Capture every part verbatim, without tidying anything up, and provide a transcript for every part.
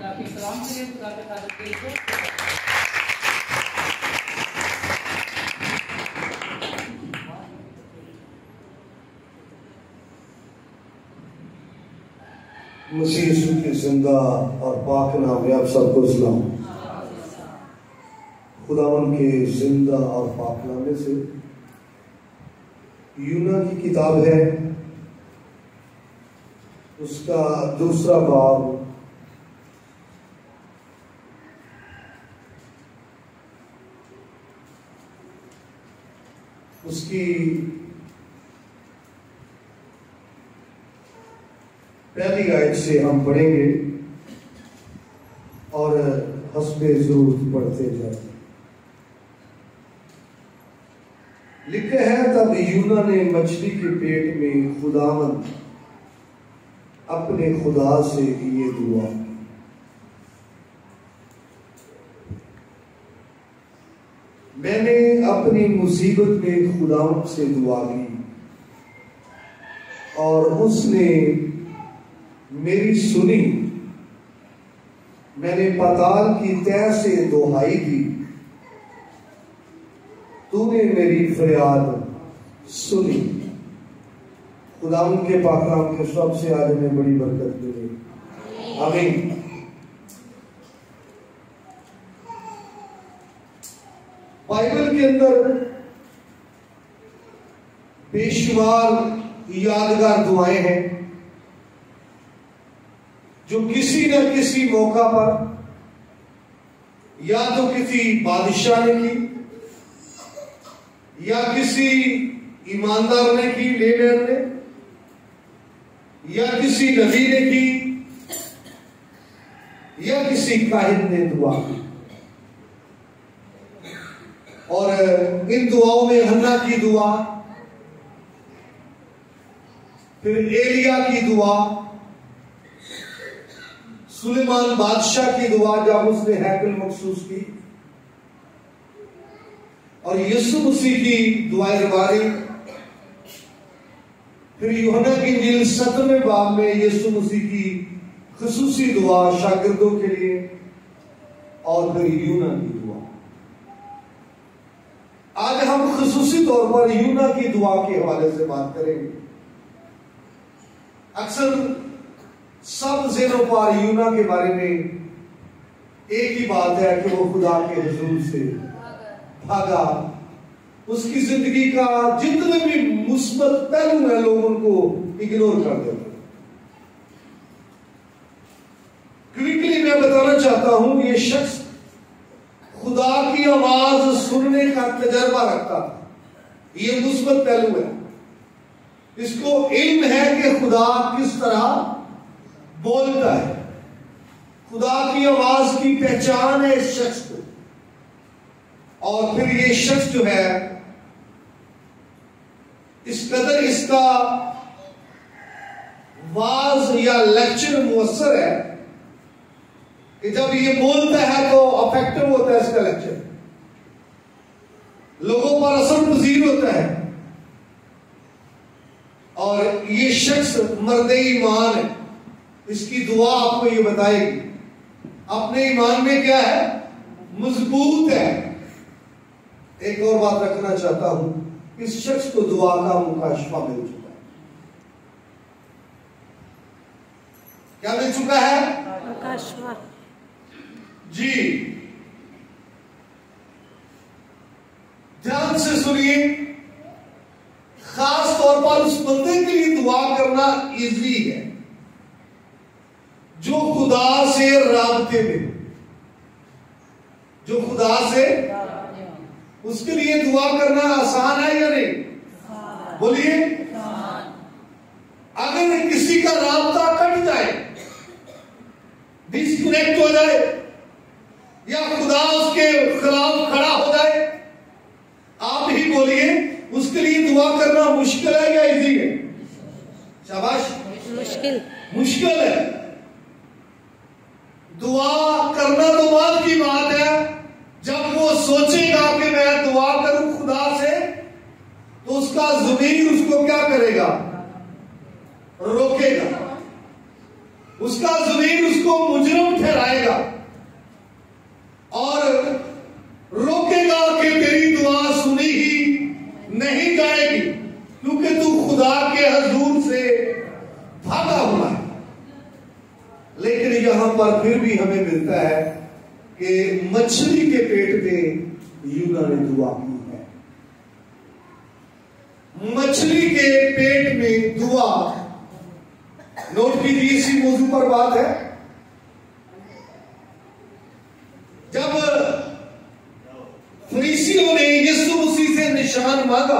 काफी सलाम करिए खुदा के खातिर पेश हो। मसीह यीशु के जिंदा और पाक नाम में आप सबको सलाम। खुदावन के जिंदा और पाक नामे से यूना की किताब है, उसका दूसरा बाब उसकी पहली आयत से हम पढ़ेंगे और हस्बे ज़रूरत पढ़ते जाएंगे। लिखा है, तब यूना ने मछली के पेट में खुदावंद अपने खुदा से ये दुआ, मैंने अपनी मुसीबत में खुदावंद से दुआ की और उसने मेरी सुनी। मैंने पाताल की तह से दुहाई की, तूने मेरी फरियाद सुनी। खुदावन के पाक नाम के शब्द से आज हमें बड़ी बरकत मिले, आमीन। बाइबल के अंदर बेशुमार यादगार दुआएं हैं जो किसी न किसी मौका पर या तो किसी बादशाह ने की या किसी ईमानदार ने की, लीडर ने, या किसी नबी ने की, या किसी काहिन ने दुआ की। और इन दुआओं में हन्ना की दुआ, फिर एलिया की दुआ, सुलेमान बादशाह की दुआ जब उसने हैकल मखसूस की, और यीशु मसीह की दुआए रबारी, फिर यूहन्ना की इंजील सत्रहवें बाब में यीशु मसीह की खुसूसी दुआ शागिर्दों के लिए, और फिर यूना की दुआ। आज हम खुसूसी तौर पर यूना की दुआ के हवाले से बात करेंगे। अक्सर सब ज़हनों पर यूना के बारे में एक ही बात है कि वो खुदा के हुजूर से भागा। उसकी जिंदगी का जितने भी मुस्बत पहलू है लोग उनको इग्नोर कर देते। क्विकली मैं बताना चाहता हूं, ये शख्स खुदा की आवाज सुनने का तजर्बा रखता था। ये मुस्बत पहलू है। इसको इल्म है कि खुदा किस तरह बोलता है। खुदा की आवाज की पहचान है इस शख्स को। और फिर ये शख्स जो है, इस कदर इसका वाज या लेक्चर मुअस्सर है कि जब ये बोलता है तो अफेक्टिव होता है इसका लेक्चर, लोगों पर असर पजीर होता है। और ये शख्स मर्दे ईमान है। इसकी दुआ आपको ये बताएगी अपने ईमान में क्या है, मजबूत है। एक और बात रखना चाहता हूं, इस शख्स को दुआ का मुकाशफा मिल चुका है। क्या मिल चुका है? मुकाशफा। जी ध्यान से सुनिए। खास तौर पर उस बंदे के लिए दुआ करना इजी है जो खुदा से राबते में, जो खुदा से, उसके लिए दुआ करना आसान है या नहीं? बोलिए। अगर किसी का राबता कट जाए, डिस्कनेक्ट हो जाए, या खुदा उसके खिलाफ खड़ा हो जाए, आप ही बोलिए, उसके लिए दुआ करना मुश्किल है या इजी है? शाबाश। मुश्किल मुश्किल है। दुआ करना तो बात की बात है। जब वो सोचेगा कि मैं दुआ करूं खुदा से, तो उसका ज़मीर उसको क्या करेगा? रोकेगा। اس کا ضمیر اس کو مجرم ٹھہرائے گا اور روکے گا کہ تیری دعا سنی ہی نہیں جائے گی، کیونکہ تو خدا کے حضور سے بھاگا ہوا ہے۔ لیکن یہاں پر پھر بھی ہمیں ملتا ہے کہ مچھلی کے پیٹ میں یونا نے دعا کی ہے۔ مچھلی کے پیٹ میں دعا، نوٹ کیجیے اسی موضوع پر بات ہے۔ جب فریسیوں نے یسوع مسیح سے نشان مانگا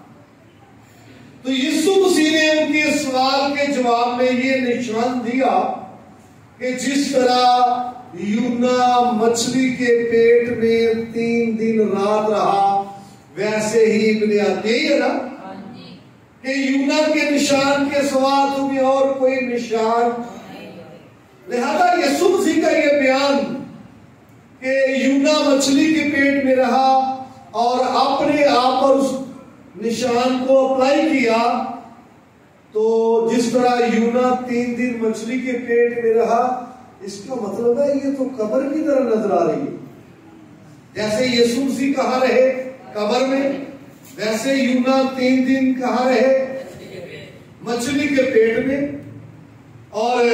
تو یسوع مسیح نے ان کے سوال کے جواب میں یہ نشان دیا کہ جس طرح یونا مچھلی کے پیٹ میں تین دن رات رہا، ویسے ہی ابن آدمی ہے نا کہ یونا کے نشان کے سوا تمہیں اور کوئی نشان۔ لہذا یسوع مسیح کا یہ بیان کہ یونا مچھلی کے پیٹ میں رہا اور اپنے آپ پر اس نشان کو اپلائی کیا، تو جس طرح یونا تین دن مچھلی کے پیٹ میں رہا، اس کا مطلب ہے یہ تو قبر کی طرح نظر آ رہی ہے۔ جیسے یسوع مسیح کہاں رہے قبر میں، ویسے یونا تین دن کہاں رہے مچھلی کے پیٹ میں۔ اور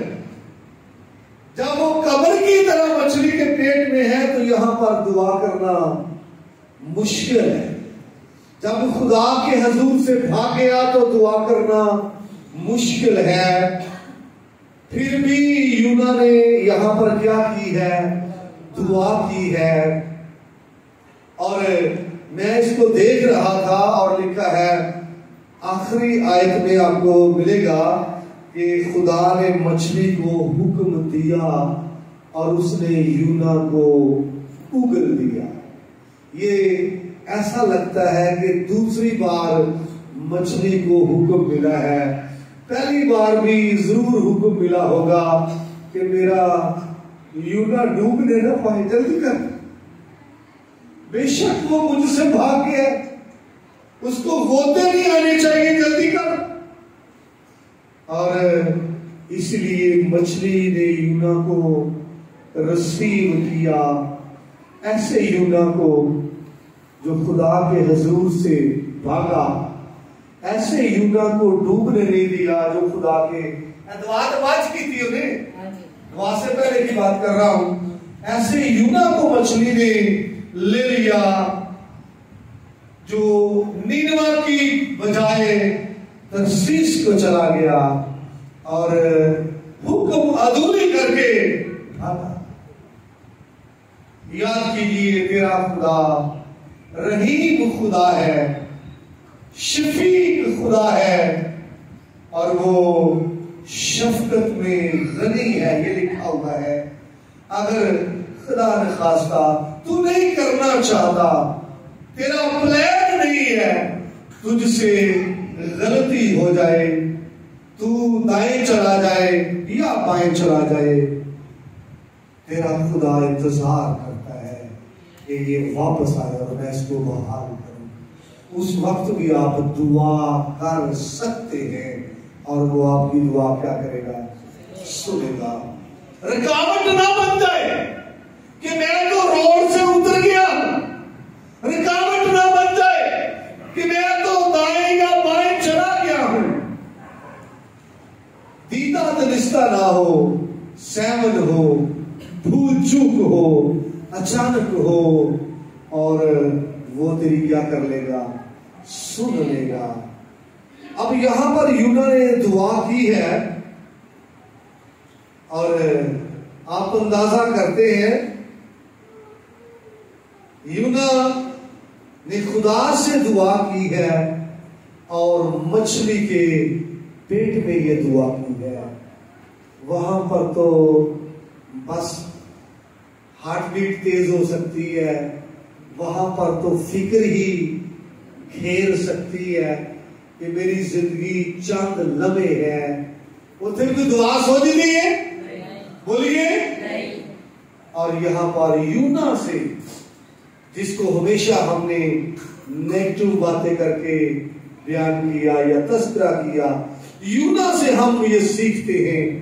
جب وہ قبر کی طرح مچھلی کے پیٹ میں ہے تو یہاں پر دعا کرنا مشکل ہے۔ جب خدا کے حضور سے بھاگ گیا تو دعا کرنا مشکل ہے۔ پھر بھی یونا نے یہاں پر کیا کی ہے؟ دعا کی ہے۔ اور میں اس کو دیکھ رہا تھا اور لکھا ہے آخری آیت میں آپ کو ملے گا کہ خدا نے مچھلی کو حکم دیا اور اس نے یونا کو اگل دیا۔ یہ ایسا لگتا ہے کہ دوسری بار مچھلی کو حکم ملا ہے، پہلی بار بھی ضرور حکم ملا ہوگا کہ میرا یونا ڈوبنے نہ پائے، جلدی کر، بے شک وہ مجھ سے بھاگ گیا، اس کو غوطے نہیں آنے چاہیے، جلدی کر۔ اور اس لیے مچھلی نے یونا کو رسیو کیا، ایسے یونا کو جو خدا کے حضور سے بھاگا، ایسے یونا کو ڈوبنے نہیں دیا جو خدا کے دعا دعاج کی تھی انہیں، دعا سے پہلے کی بات کر رہا ہوں، ایسے یونا کو مچھلی نے لے لیا جو نینوا کی بجائے ترسیس کو چلا گیا اور حکم ادھوری کر کے بھاگا۔ یاد کیجیے تیرا خدا رحیم خدا ہے، شفیق خدا ہے، اور وہ شفقت میں غنی ہے، یہ لکھا ہوا ہے۔ اگر خدا نے خواستہ تو نہیں کرنا چاہتا، تیرا پلان نہیں ہے، تجھ سے غلطی ہو جائے، تو دائیں چلا جائے یا بائیں چلا جائے، تیرا خدا انتظار کرتا ہے کہ یہ واپس آئے اور میں اس کو بحال کروں۔ اس وقت بھی آپ دعا کر سکتے ہیں اور وہ آپ کی دعا کیا کرے گا؟ سنے گا۔ رکاوٹ نہ بن جائے کہ میں تو روڈ سے اتر گیا، رکاوٹ نہ بن جائے کہ میں تو دائیں یا بائیں چلا گیا ہوں۔ دیدہ دلستہ نہ ہو، سیون ہو، بھول چوک ہو، اچانک ہو، اور وہ تیری کیا کر لے گا؟ سن لے گا۔ اب یہاں پر یونا نے دعا کی ہے اور آپ اندازہ کرتے ہیں یونا نے خدا سے دعا کی ہے اور مچھلی کے پیٹ میں یہ دعا کی ہے۔ وہاں پر تو بس ہارٹ بیٹ تیز ہو سکتی ہے، وہاں پر تو فکر ہی گھیر سکتی ہے کہ میری زندگی چند لمحے ہے۔ وہ پھر بھی دعا سوچ نہیں ہے، بولیے۔ اور یہاں پر یونا سے، جس کو ہمیشہ ہم نے نیگیٹو باتیں کر کے بیان کیا یا تذکرہ کیا، یونا سے ہم یہ سیکھتے ہیں کہ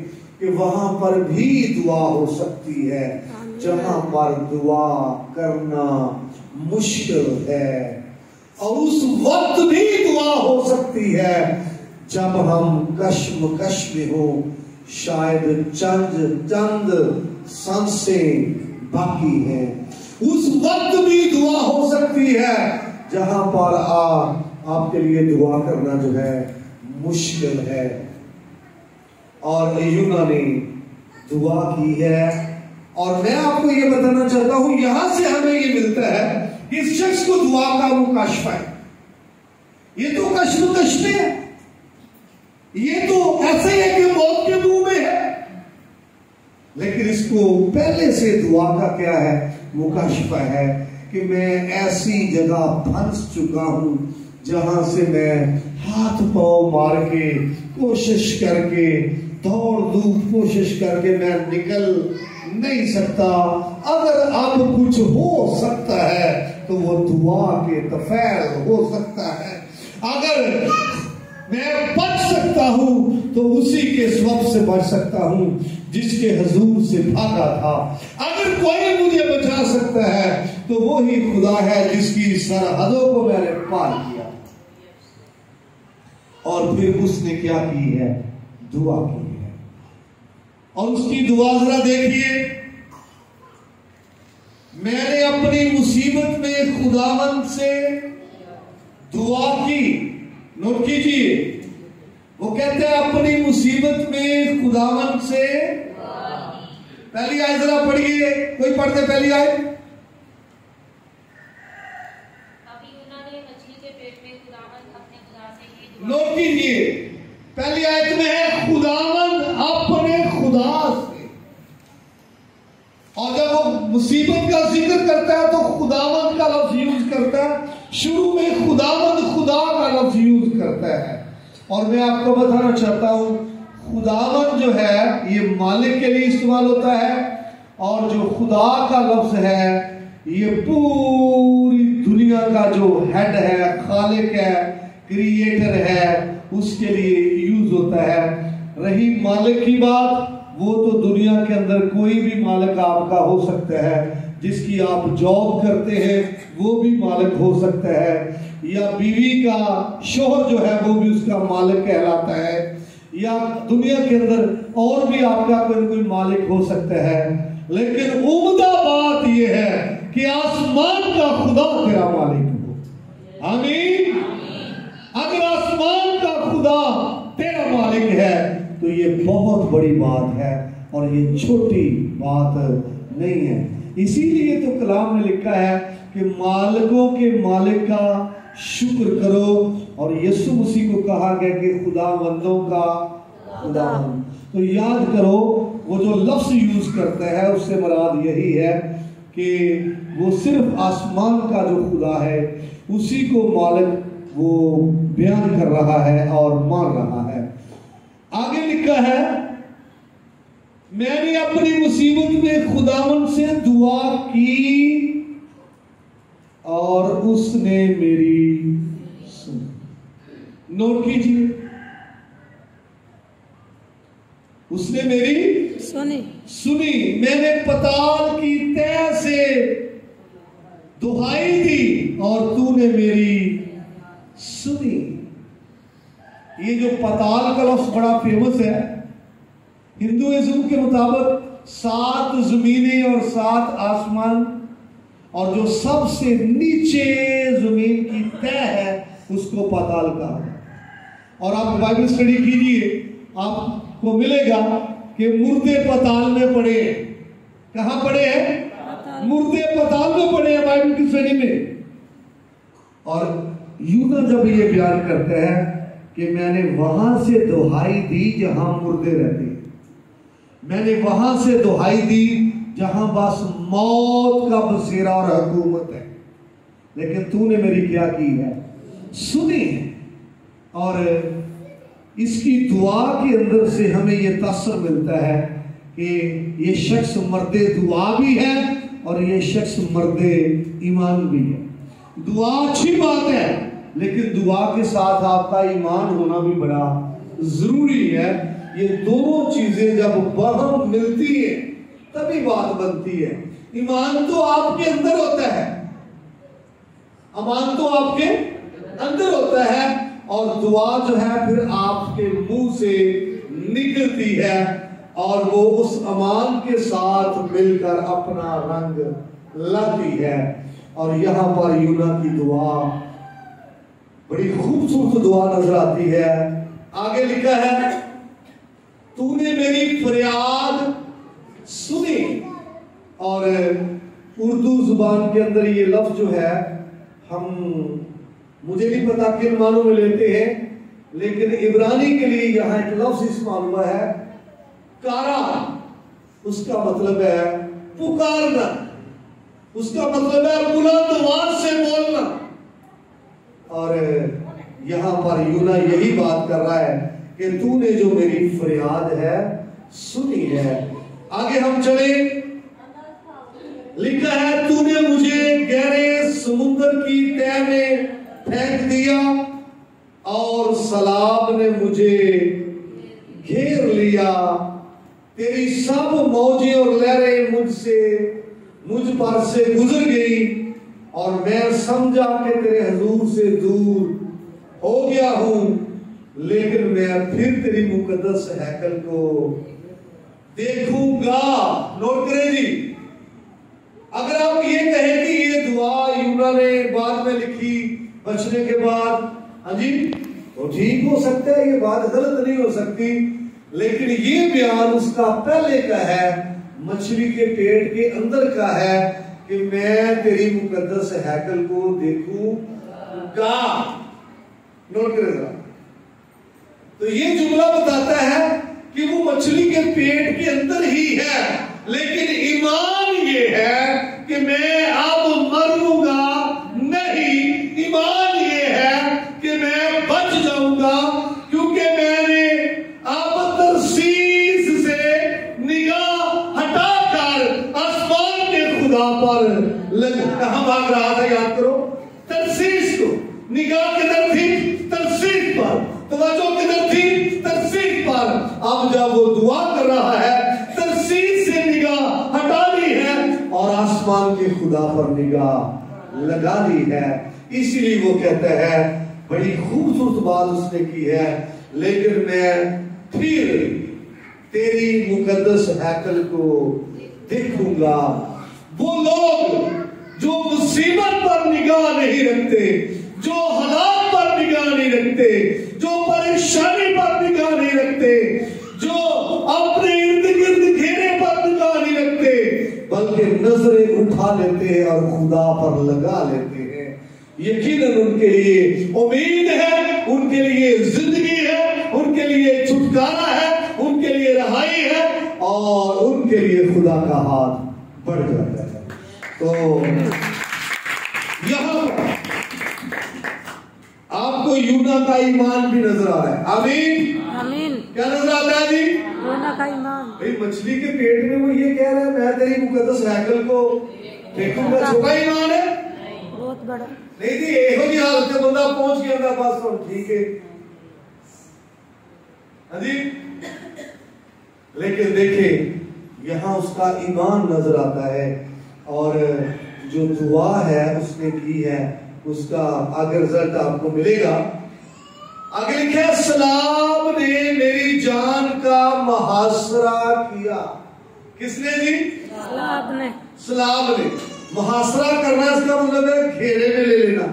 کہ وہاں پر بھی دعا ہو سکتی ہے جہاں پر دعا کرنا مشکل ہے، اور اس وقت بھی دعا ہو سکتی ہے جب ہم کشمکش میں ہو، شاید چند چند سانسیں باقی ہیں، اس وقت بھی دعا ہو سکتی ہے جہاں پر آ آپ کے لیے دعا کرنا جو ہے مشکل ہے۔ اور ایونا نے دعا کی ہے، اور میں آپ کو یہ بتانا چاہتا ہوں یہاں سے ہمیں یہ ملتا ہے کہ اس شخص کو دعا کا مکاشفہ ہے۔ یہ تو کشمکش میں ہے، یہ تو ایسے ہی ہے کہ موت کے منہ میں ہے، لیکن اس کو پہلے سے دعا کا کیا ہے، مکاشفہ ہے کہ میں ایسی جگہ پھنس چکا ہوں جہاں سے میں ہاتھ پاؤں مار کے کوشش کر کے دوڑ دوں، کوشش کر کے میں نکل نہیں سکتا۔ اگر اب کچھ ہو سکتا ہے تو وہ دعا کے تفعیل ہو سکتا ہے، اگر میں بچ سکتا ہوں تو اسی کے سبب سے بچ سکتا ہوں جس کے حضور سے بھاگا تھا۔ اگر کوئی مجھے بچا سکتا ہے تو وہی خدا ہے جس کی سرحدوں کو میں نے پار کیا۔ اور پھر اس نے کیا کی ہے، دعا کی ہے، اور اس کی دعا ذرا دیکھیے، میں نے اپنی مصیبت میں خداوند سے دعا کی۔ نوٹ کیجیے، وہ کہتے ہیں اپنی مصیبت میں خداوند سے پہلی آیت ذرا پڑھیے، کوئی پڑھتے پہلی آیت؟ نوٹ کیجیے، پہلی آیت میں ہے خداوند اپنے خدا سے، اور جب وہ مصیبت کا ذکر کرتا ہے تو خداوند کا لفظ یوز کرتا ہے، شروع میں خداوند خدا کا لفظ یوز کرتا ہے۔ اور میں آپ کو بتانا چاہتا ہوں خداوند جو ہے یہ مالک کے لیے استعمال ہوتا ہے، اور جو خدا کا لفظ ہے یہ پوری دنیا کا جو ہیڈ ہے، خالق ہے، کریٹر ہے، اس کے لیے یوز ہوتا ہے۔ رہی مالک کی بات، وہ تو دنیا کے اندر کوئی بھی مالک آپ کا ہو سکتا ہے، جس کی آپ جاب کرتے ہیں وہ بھی مالک ہو سکتا ہے، یا بیوی کا شوہر جو ہے وہ بھی اس کا مالک کہلاتا ہے، یا دنیا کے اندر اور بھی آپ کا کوئی کوئی مالک ہو سکتا ہے، لیکن عمدہ بات یہ ہے کہ آسمان کا خدا تیرا مالک ہو۔ آمین۔ اگر آسمان کا خدا تیرا مالک ہے تو یہ بہت بڑی بات ہے، اور یہ چھوٹی بات نہیں ہے۔ اسی لیے تو کلام میں لکھا ہے کہ مالکوں کے مالک کا شکر کرو، اور یسوع مسیح کو کہا گیا کہ خدا بندوں کا خدا۔ تو یاد کرو وہ جو لفظ یوز کرتا ہے اس سے مراد یہی ہے کہ وہ صرف آسمان کا جو خدا ہے اسی کو مالک وہ بیان کر رہا ہے اور مان رہا ہے۔ آگے لکھا ہے میں نے اپنی مصیبت میں خداوند سے دعا کی اور اس نے میری سنی۔ نوٹ کیجیے، اس نے میری سنی سنی میں نے پتال کی تہ سے دہائی دی اور تو نے میری سنی۔ یہ جو پتال کا لفظ بڑا فیمس ہے، ہندوازم کے مطابق سات زمینیں اور سات آسمان، اور جو سب سے نیچے زمین کی تہ ہے اس کو پتال کہا ہے۔ اور آپ بائبل اسٹڈی کیجئے، آپ کو ملے گا کہ مردے پتال میں پڑے ہیں۔ کہاں پڑے ہیں؟ مردے پتال میں پڑے ہیں بائبل کی اسٹڈی میں۔ اور یونا جب یہ بیان کرتا ہے کہ میں نے وہاں سے دہائی دی جہاں مردے رہتے ہیں، میں نے وہاں سے دہائی دی جہاں بس موت کا بسیرا اور حکومت ہے، لیکن تو نے میری کیا کی ہے؟ سنی ہے۔ اور اس کی دعا کے اندر سے ہمیں یہ تاثر ملتا ہے کہ یہ شخص مرد دعا بھی ہے اور یہ شخص مرد ایمان بھی ہے۔ دعا اچھی بات ہے، لیکن دعا کے ساتھ آپ کا ایمان ہونا بھی بڑا ضروری ہے۔ یہ دونوں چیزیں جب باہم ملتی ہیں تبھی بات بنتی ہے. ایمان تو آپ کے اندر ہوتا ہے, ایمان تو آپ کے اندر ہوتا ہے, اور دعا جو ہے پھر آپ کے منہ سے نکلتی ہے, اور وہ اس ایمان کے ساتھ مل کر اپنا رنگ لاتی ہے. اور یہاں پر یونا کی دعا بڑی خوبصورت دعا نظر آتی ہے. آگے لکھا ہے تو نے میری فریاد سنی. اور اردو زبان کے اندر یہ لفظ جو ہے ہم مجھے نہیں پتا کن معنوں میں لیتے ہیں, لیکن عبرانی کے لیے یہاں ایک لفظ استعمال ہوا ہے کارا. اس کا مطلب ہے پکارنا, اس کا مطلب ہے بلند آواز سے بولنا. اور یہاں پر یونا یہی بات کر رہا ہے کہ تو نے جو میری فریاد ہے سنی ہے. آگے ہم چلیں, لکھا ہے تو نے مجھے گہرے سمندر کی تہ میں پھینک دیا اور سیلاب نے مجھے گھیر لیا. تیری سب موجیں اور لہریں مجھ سے مجھ پر سے گزر گئی, اور میں سمجھا کہ تیرے حضور سے دور ہو گیا ہوں, لیکن میں پھر تیری مقدس ہیکل کو دیکھوں گا. نوٹ کریں جی, اگر آپ یہ کہیں کہ یہ دعا یونا نے بعد میں لکھی بچنے کے بعد, ہاں جی تو ٹھیک ہو سکتا ہے, یہ بات غلط نہیں ہو سکتی, لیکن یہ بیان اس کا پہلے کا ہے, مچھلی کے پیٹ کے اندر کا ہے کہ میں تیری مقدس ہیکل کو دیکھوں گا. نوٹ کرے گا. تو یہ جملہ بتاتا ہے کہ وہ مچھلی کے پیٹ کے اندر ہی ہے, لیکن ایمان یہ ہے کہ میں اب مروں گا نہیں. ایمان یہ ہے کہ میں بچ جاؤں گا, کیونکہ میں نے اب ترسیس سے نگاہ ہٹا کر آسمان کے خدا پر لگ. کہاں بھاگ رہا تھا یاد کرو, ترسیس کو. نگاہ کدھر تھی؟ ترسیس پر. توجہ کدھر تھی؟ ترسیس پر. اب جب وہ دعا کر رہا ہے ترسیس سے نگاہ ہٹا لی ہے اور آسمان کے خدا پر نگاہ لگا لی ہے. اسی لیے وہ کہتا ہے بڑی خوبصورت بات اس نے کی ہے, لیکن میں پھر تیری مقدس ہیکل کو دیکھوں گا. وہ لوگ جو مصیبت پر نگاہ نہیں رکھتے, جو حالات پر نگاہ نہیں رکھتے, جو پریشانی پر نگاہ نہیں رکھتے, جو اپنے ارد گرد گھیرے پر نگاہ نہیں رکھتے, بلکہ نظریں اٹھا لیتے ہیں اور خدا پر لگا لیتے ہیں, یقیناً ان کے لیے امید ہے, ان کے لیے زندگی ہے, ان کے لیے چھٹکارا ہے, ان کے لیے رہائی ہے, اور ان کے لیے خدا کا ہاتھ بڑھ جاتا ہے. تو یہاں آپ کو یونا کا ایمان بھی نظر آ رہا ہے. آمین آمین. کیا نظر آتا ہے جی؟ یونا کا ایمان. بھئی مچھلی کے پیٹ میں وہ یہ کہہ رہا ہے میں تیری مقدس ہیکل کو دیکھوں گا. چھوٹا ایمان ہے, بہت بڑا نہیں تھی. ایہو جی حالت سے بندہ پہنچ گیا تھا, بس تو ٹھیک ہے. ہاں جی, لیکن دیکھیں یہاں اس کا ایمان نظر آتا ہے, اور جو دعا ہے اس نے کی ہے اس کا آگے رزلٹ آپ کو ملے گا. آگے لکھے سیلاب نے میری جان کا محاصرہ کیا. کس نے جی؟ سیلاب نے. سیلاب نے محاصرہ کرنا, اس کا مطلب ہے گھیرے میں لے لینا.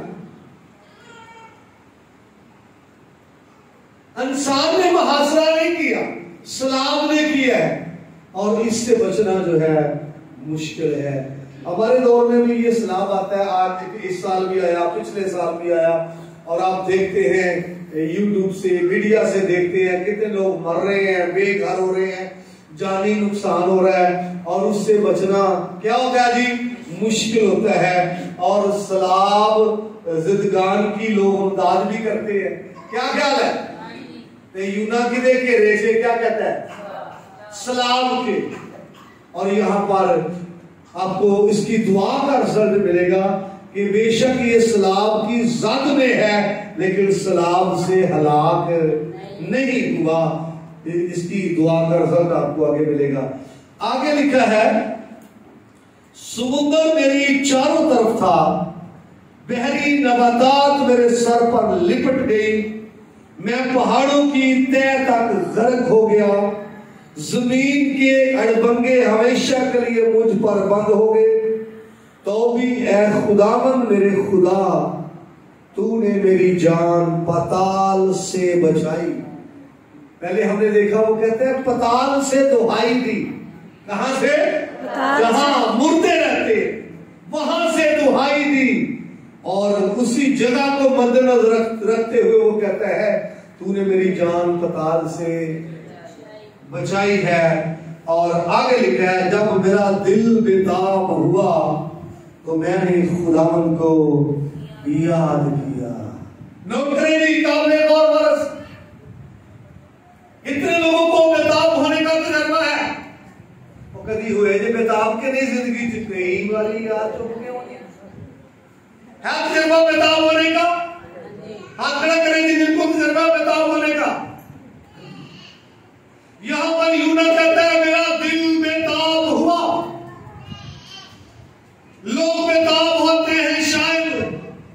انسان نے محاصرہ نہیں کیا, سیلاب نے کیا ہے, اور اس سے بچنا جو ہے مشکل ہے. ہمارے دور میں بھی یہ سیلاب آتا ہے, آج اس سال بھی آیا, پچھلے سال بھی آیا, اور آپ دیکھتے ہیں یوٹیوب سے میڈیا سے دیکھتے ہیں کتنے لوگ مر رہے ہیں, بے گھر ہو رہے ہیں, جانی نقصان ہو رہا ہے, اور اس سے بچنا کیا ہوتا ہے جی؟ مشکل ہوتا ہے. اور سیلاب زدگان کی لوگ امداد بھی کرتے ہیں. کیا خیال ہے؟ یونا کی دیکھے ریشے کیا کہتا ہے؟ سیلاب کے. اور یہاں پر آپ کو اس کی دعا کا رزلٹ ملے گا کہ بے شک یہ سیلاب کی زد میں ہے, لیکن سیلاب سے ہلاک نہیں ہوا. اس کی دعا کا رزلٹ آپ کو آگے ملے گا. آگے لکھا ہے سمندر میری چاروں طرف تھا, بحری نباتات میرے سر پر لپٹ گئی, میں پہاڑوں کی تہ تک غرق ہو گیا, زمین کے اڑبنگے ہمیشہ کے لیے مجھ پر بند ہو گئے. تو بھی اے خداوند میرے خدا, تو نے میری جان پتال سے بچائی. پہلے ہم نے دیکھا وہ کہتے ہیں پتال سے دہائی دی. کہاں سے؟ جہاں مردے رہتے وہاں سے دہائی دی. اور اسی جگہ کو مد نظر رکھتے ہوئے وہ کہتا ہے تو نے میری جان پتال سے بچائی ہے. اور آگے لکھا ہے جب میرا دل بےتاب ہوا تو میں نے خداوند کو یاد کیا. نوٹ کریں گے قابل غور برس, اتنے لوگوں کو بےتاب ہونے کا تجربہ ہے. وہ کبھی ہوئے جو بےتاب کے نہیں زندگی جتنے والی یاد چکے ہونے ہے تجربہ بےتاب ہونے کا. ہاتھ کھڑا کریں گے جن کو تجربہ بےتاب ہونے کا. یہاں پر یونا کہتا ہے میرا دل بےتاب ہوا. لوگ بےتاب ہوتے ہیں شاید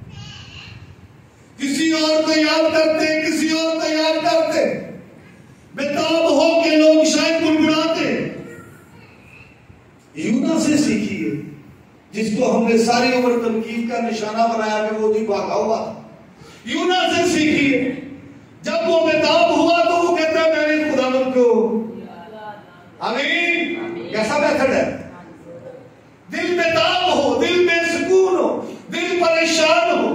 کسی اور کو یاد کرتے, کسی اور کو یاد کرتے. بےتاب ہو کے لوگ شاید گنگناتے. یونا سے سیکھیے جس کو ہم نے ساری عمر تنقید کا نشانہ بنایا کہ وہ بھی بھاگا ہوا تھا. یونا سے سیکھیے جب وہ بےتاب ہوا تو وہ کہتا ہے میں نے خداوند کو. آمین. کیسا میتھڈ ہے؟ دل بےتاب ہو, دل بے سکون ہو, دل پریشان ہو,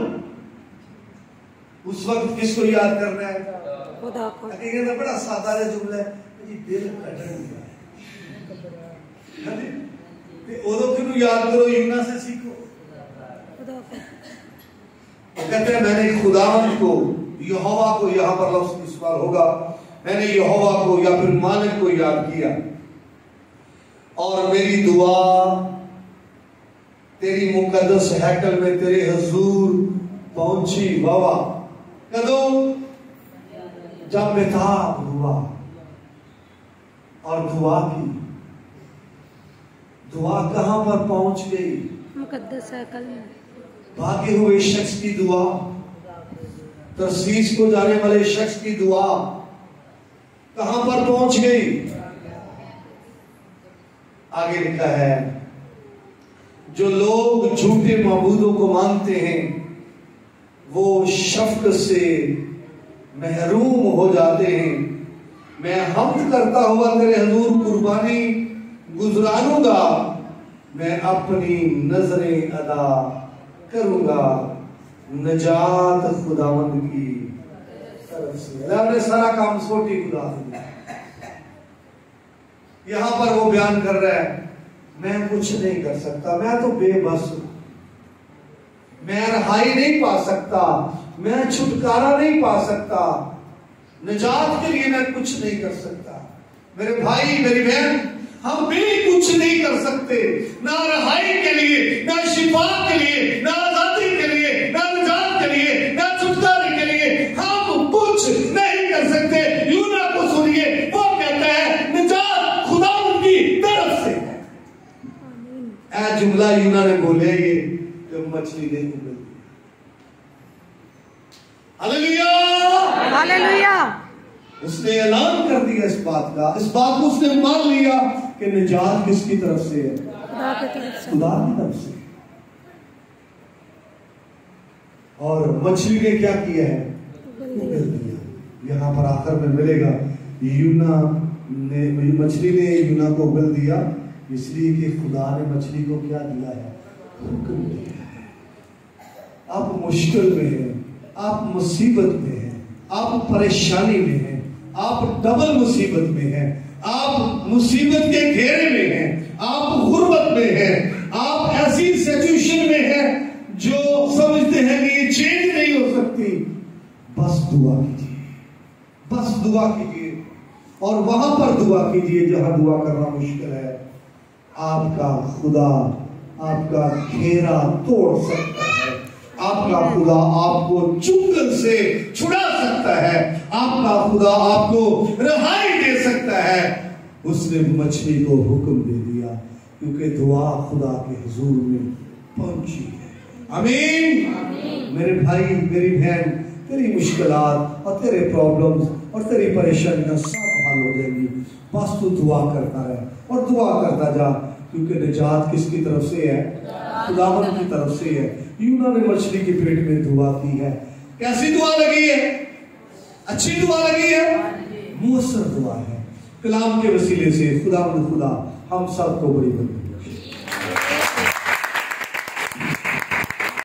اس وقت کس کو یاد کرنا ہے؟ خدا کو. حقیقت بڑا سادہ ہے جملہ ہے جی دل کٹن گیا ہے. اودوں کیوں یاد کرو, یونا سے سیکھو. وہ کہتے ہیں میں نے خداوند کو, یہوہ کو, یہاں پر لفظ استعمال ہوگا, میں نے یہوہ کو یا پھر مالک کو یاد کیا اور میری دعا تیری مقدس ہیکل میں تیرے حضور پہنچی. واوا کدوں؟ جب بےتاب ہوا اور دعا کی. دعا کہاں پر پہنچ گئی؟ مقدس ہیکل میں. بھاگے ہوئے شخص کی دعا, ترسیس کو جانے والے شخص کی دعا کہاں پر پہنچ گئی؟ آگے لکھا ہے جو لوگ جھوٹے معبودوں کو مانتے ہیں وہ شفقت سے محروم ہو جاتے ہیں. میں حمد کرتا ہوا تیرے حضور قربانی گزاروں گا, میں اپنی نظریں ادا کروں گا, نجات خداوند کی طرف سے. اللہ نے سارا کام چھوٹی خدا دیا. یہاں پر وہ بیان کر رہا ہے میں کچھ نہیں کر سکتا, میں تو بے بس ہوں, میں رہائی نہیں پا سکتا, میں چھٹکارا نہیں پا سکتا, نجات کے لیے میں کچھ نہیں کر سکتا. میرے بھائی میری بہن ہم بھی کچھ نہیں کر سکتے, نہ رہائی کے لیے, نہ شفا کے لیے, نہ آزادی کے لیے, نہ نجات کے لیے, نہ چھٹکارے کے لیے ہم کچھ نہیں کر سکتے. یونا کو سنیے, وہ کہتا ہے نجات خداوند کی طرف سے. اے جملہ یونا نے بولے یہ کہ مچھلی نے ابل دی. ہاللیلویہ ہاللیلویہ. اس نے اعلان کر دیا اس بات کا, اس بات کو اس نے مان لیا کہ نجات کس کی طرف سے ہے؟ خدا کی طرف سے. خدا کی طرف سے. اور مچھلی نے کیا کیا ہے؟ ابل دیا. یہاں پر آخر میں ملے گا یونا نے, مچھلی نے یونا کو ابل دیا اس لیے کہ خدا نے مچھلی کو کیا دیا ہے؟ حکم دیا ہے. آپ مشکل میں ہیں, آپ مصیبت میں ہیں, آپ پریشانی میں ہیں, آپ ڈبل مصیبت میں ہیں, آپ مصیبت کے گھیرے میں ہیں, آپ غربت میں ہیں, آپ ایسی سچویشن میں ہیں جو سمجھتے ہیں کہ یہ چینج نہیں ہو سکتی. بس دعا کیجیے, بس دعا کیجیے اور وہاں پر دعا کیجیے جہاں دعا کرنا مشکل ہے. آپ کا خدا آپ کا گھیرا توڑ سکتا ہے, آپ کا خدا آپ کو چنگل سے چھڑا سکتا ہے، آپ کا خدا آپ کو رہائی دے سکتا ہے۔ اس نے مچھلی کو حکم دے دیا کیونکہ دعا خدا کے حضور میں پہنچی ہے۔ آمین۔ میرے بھائی میری بہن، تیری مشکلات اور تیرے پرابلمز اور تیری پریشانیاں سب حل ہو جائیں گی، بس تو دعا کرتا رہے اور دعا کرتا جا، کیونکہ نجات کس کی طرف سے ہے؟ خداوند کی طرف سے ہے۔ یونا نے مچھلی کے پیٹ میں دعا کی ہے، کیسی دعا لگی ہے؟ اچھی دعا لگی ہے، مؤثر دعا ہے۔ کلام کے وسیلے سے خداوند خدا ہم سب کو بڑی بڑی